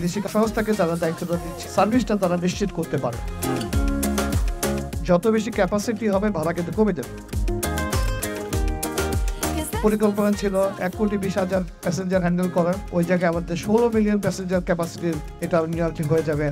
বিদেশি সংস্থাকে তারা দায়িত্বটা দিচ্ছে, সার্ভিসটা তারা নিশ্চিত করতে পারে। যত বেশি ক্যাপাসিটি হবে ভাড়া কিন্তু কমে যাবে। পরিকল্পনা ছিল 1,20,000 প্যাসেঞ্জার হ্যান্ডেল করার, ওই জায়গায় আমাদের 16 মিলিয়ন প্যাসেঞ্জার ক্যাপাসিটির এটা নিয়ন্ত্রণ হয়ে যাবে।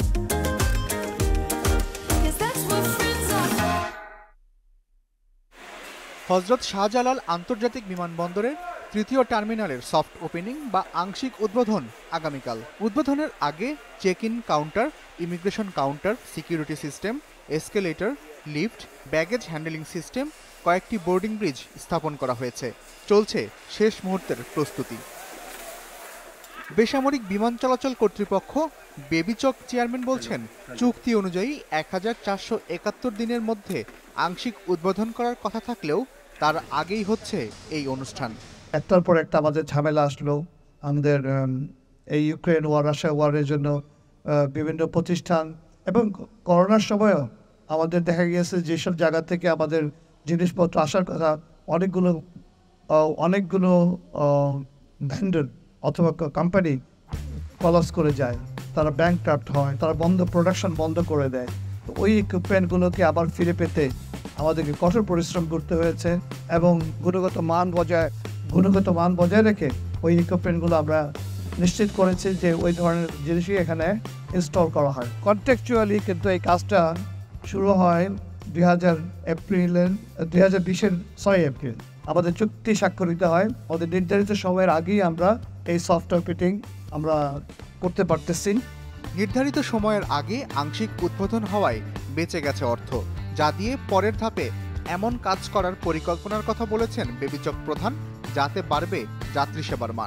হযরত শাহজালাল আন্তর্জাতিক বিমানবন্দরের তৃতীয় টার্মিনালের সফট ওপেনিং বা আংশিক উদ্বোধন আগামীকাল। উদ্বোধনের আগে check in counter, immigration counter, security system, escalator, lift, baggage handling system, কয়েকটি বোর্ডিং ব্রিজ স্থাপন করা হয়েছে। চলছে শেষ মুহূর্তের প্রস্তুতি। বেসামরিক বিমান চলাচল কর্তৃপক্ষ বেবিচক চেয়ারম্যান বলছেন, চুক্তি অনুযায়ী 1471 দিনের মধ্যে আংশিক উদ্বোধন করার কথা থাকলেও তার আগেই হচ্ছে এই অনুষ্ঠান। একটার পর একটা আমাদের ঝামেলা আসলো। আমাদের এই ইউক্রেন ওয়ার, রাশিয়া ওয়ারের জন্য বিভিন্ন প্রতিষ্ঠান এবং করোনার সময়ও আমাদের দেখা গিয়েছে যেসব জায়গা থেকে আমাদের জিনিসপত্র আসার কথা, অনেকগুলো ভেন্ডর অথবা কোম্পানি কলাপস করে যায়, তারা ব্যাংকক্রাফট হয়, তারা প্রোডাকশন বন্ধ করে দেয়। তো ওই ইকুইপমেন্টগুলোকে আবার ফিরে পেতে আমাদেরকে কঠোর পরিশ্রম করতে হয়েছে এবং গুণগত মান বজায় রেখে ওই ইকুইপমেন্টগুলো আমরা নিশ্চিত করেছি যে ওই ধরনের জিনিসই এখানে ইনস্টল করা হয়। কন্টেক্সচুয়ালি কিন্তু এই কাজটা শুরু হয় 2020-এর 6 এপ্রিল। আমাদের চুক্তি স্বাক্ষরিত হয়, আমাদের নির্ধারিত সময়ের আগেই আমরা এই সফটওয়্যার ফিটিং আমরা করতে পারতেছি। নির্ধারিত সময়ের আগে আংশিক উদ্বোধন হওয়ায় বেঁচে গেছে অর্থ, যা দিয়ে পরের ধাপে এমন কাজ করার পরিকল্পনার কথা বলেছেন বেবিচক প্রধান, যাতে বাড়বে যাত্রী সেবার মান।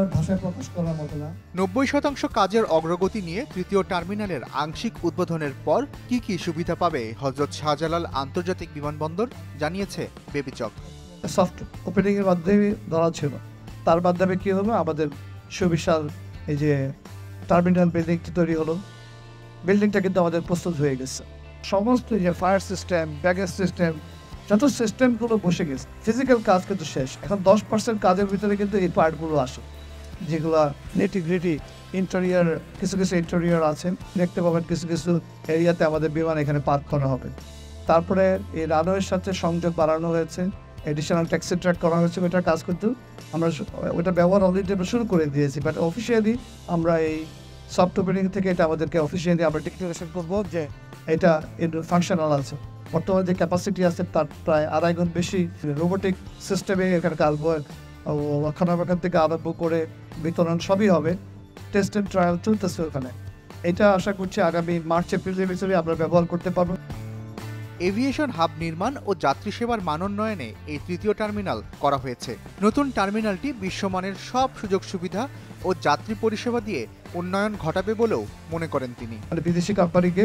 90% কাজের অগ্রগতি নিয়ে তৃতীয় টার্মিনালের আংশিক উদ্বোধনের পর কি কি সুবিধা পাবে হযরত শাহজালাল আন্তর্জাতিক বিমানবন্দর, জানিয়েছে বেবিচক। সফট ওপেনিং এর মাধ্যমে ধরা ছিল, তার মাধ্যমে কি হলো, আমাদের সুবিশাল এই যে টার্মিনাল বিল্ডিংটি তৈরি হলো, বিল্ডিংটা কিন্তু আমাদের প্রস্তুত হয়ে গেছে। সমস্ত যে ফায়ার সিস্টেম, ব্যাগেজ সিস্টেম, যত সিস্টেমগুলো বসে গেছে, ফিজিক্যাল কাজ কিন্তু শেষ। এখন 10% কাজের ভিতরে কিন্তু এই পার্টগুলো আসে, যেগুলো নেটিগ্রিটি ইন্টেরিয়র, কিছু ইন্টেরিয়র আছে, দেখতে পাবেন কিছু এরিয়াতে আমাদের বিমান এখানে পার্ক করা হবে। তারপরে এই রানওয়ের সাথে সংযোগ বাড়ানো হয়েছে, এডিশনাল ট্যাক্সি ট্র্যাক করা হয়েছে। ওইটার কাজ কিন্তু আমরা ওইটা ব্যবহার অলরেডি আমরা শুরু করে দিয়েছি, বাট অফিসিয়ালি আমরা এই সফট ওপেনিং থেকে এটা আমাদেরকে অফিসিয়ালি আমরা ডিক্লারেশন করবো যে এটা ফাংশনাল আছে। বর্তমানে যে ক্যাপাসিটি আছে তার প্রায় 2.5 গুণ বেশি রোবোটিক সিস্টেমে এখানে কাজ, রক্ষণাবেক্ষণ থেকে আরম্ভ করে বিতরণ সবই হবে। টেস্ট অ্যান্ড ট্রায়াল চলতেছে ওখানে। এটা আশা করছি আগামী মার্চ-এপ্রিলের ভিতরে আমরা ব্যবহার করতে পারবো। এভিয়েশন হাব নির্মাণ ও যাত্রী সেবার মানোন্নয়নে এই তৃতীয় টার্মিনাল করা হয়েছে। নতুন টার্মিনালটি বিশ্বমানের সব সুযোগ সুবিধা ও যাত্রী পরিষেবা দিয়ে উন্নয়ন ঘটাবে বলেও মনে করেন তিনি। বিদেশি কোম্পানিকে,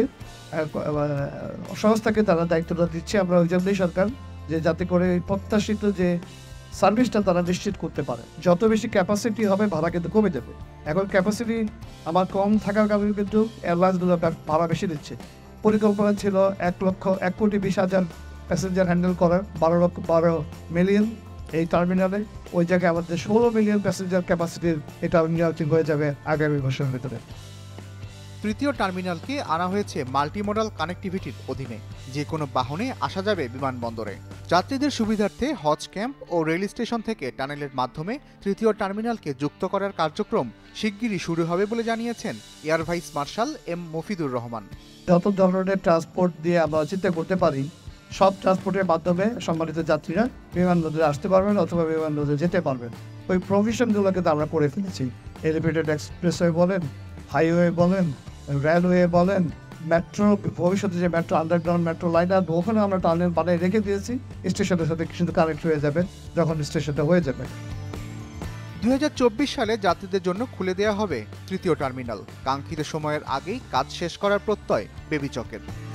সংস্থাকে তারা দায়িত্বটা দিচ্ছে আমরা ওই জন্যই সরকার, যে যাতে করে প্রত্যাশিত যে সার্ভিসটা তারা নিশ্চিত করতে পারে। যত বেশি ক্যাপাসিটি হবে ভাড়া কিন্তু কমে যাবে। এখন ক্যাপাসিটি আমার কম থাকার কারণে কিন্তু এয়ারলাইন্সগুলো ভাড়া বেশি দিচ্ছে। পরিকল্পনা ছিল 1,20,000 প্যাসেঞ্জার হ্যান্ডেল করার, 12 মিলিয়ন এই টার্মিনালে, ওই জায়গায় আমাদের 16 মিলিয়ন প্যাসেঞ্জার ক্যাপাসিটির এটা নিয়ন্ত্রণ হয়ে যাবে আগামী বছরের ভিতরে। তৃতীয় টার্মিনালকে আনা হয়েছে মাল্টিমোডাল কানেক্টিভিটির অধীনে, যে কোনো বাহনে আসা যাবে বিমানবন্দরে। যাত্রীদের সুবিধার্থে হজ ক্যাম্প ও রেল স্টেশন থেকে টানেলের মাধ্যমে তৃতীয় টার্মিনালকে যুক্ত করার কার্যক্রম শিগগিরই শুরু হবে বলে জানিয়েছেন air vice marshal M Mofidur Rahman. যত ধরনের ট্রান্সপোর্ট দিয়ে আমরা চিন্তা করতে পারি, সব ট্রান্সপোর্টের মাধ্যমে সম্মানিত যাত্রীরা বিমানবন্দরে আসতে পারবেন অথবা বিমানবন্দরে যেতে পারবেন। ওই প্রভিশনগুলোকে তো আমরা করে ফেলেছি। এলিভেটেড এক্সপ্রেসওয়ে বলেন, হাইওয়ে বলেন, রেলওয়ে বলেন, মেট্রো, ভবিষ্যতে যে মেট্রো, আন্ডারগ্রাউন্ড মেট্রো লাইন আসবে, ওখানে আমরা টানেল বানিয়ে রেখে দিয়েছি। স্টেশনের সাথে কিন্তু কানেক্ট হয়ে যাবে যখন স্টেশনটা হয়ে যাবে। 2024 সালে যাত্রীদের জন্য খুলে দেওয়া হবে তৃতীয় টার্মিনাল। কাঙ্ক্ষিত সময়ের আগেই কাজ শেষ করার প্রত্যয় বেবিচকের।